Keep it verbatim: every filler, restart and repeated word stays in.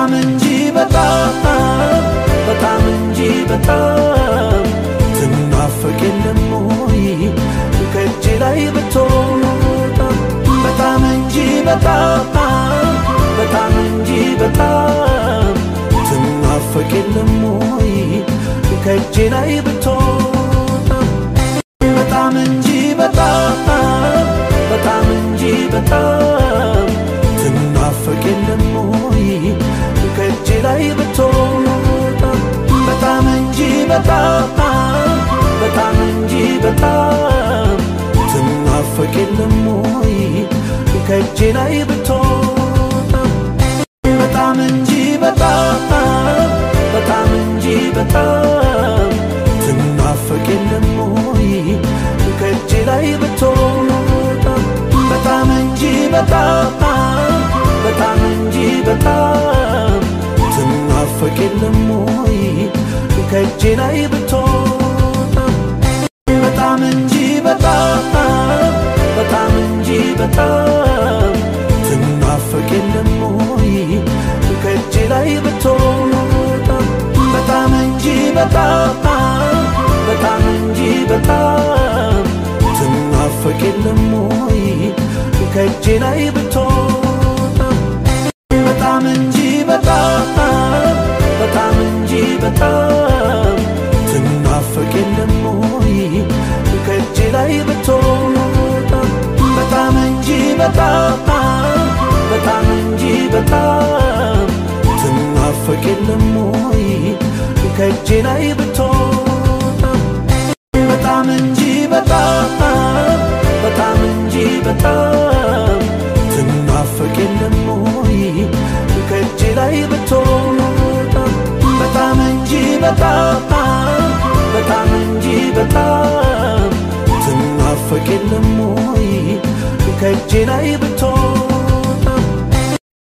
በጣም እንጂ በጣም በጣም እንጂ በጣም ትናፍቅ የለም ወይ ከእጄ ላይ ብትወጣ በጣም እንጂ በጣም በጣም እንጂ በጣም ትናፍቅ የለም ወይ ከእጄ ላይ ብትወጣ በጣም እንጂ በጣም በጣም እንጂ በጣም ትናፍቅ የለም ወይ ከእጄ ላይ ብትወጣ በጣም እንጂ በጣም በጣም እንጂ በጣም ትናፍቅ የለም ወይ ከእጄ ላይ ብትወጣ በጣም እንጂ በጣም በጣም እንጂ በጣም ትናፍቅ የለም ወይ ከእጄ ላይ ብትወጣ በጣም እንጂ በጣም በጣም እንጂ በጣም ትናፍቅ የለም ወይ ከእጄ ላይ ብትወጣ በጣም እንጂ በጣም በጣም እንጂ በጣም ትናፍቅ የለም ወይ ከእጄ ላይ ብትወጣ በጣም እንጂ በጣም በጣም እንጂ በጣም ትናፍቅ የለም ወይ ከእጄ ላይ ብትወጣ በጣም እንጂ በጣም በጣም እንጂ በጣም ትናፍቅ የለም ወይ ከእጄ ላይ ብትወጣ በጣም እንጂ በጣም በጣም እንጂ በጣም ትናፍቅ የለም ወይ ከእጄ ላይ ብትወጣ በጣም እንጂ በጣም በጣም እንጂ በጣም ትናፍቅ የለም ወይ ከእጄ ላይ ብትወጣ በጣም እንጂ በጣም በጣም እንጂ በጣም ትናፍቅ የለም ወይ ከእጄ ላይ ብትወጣ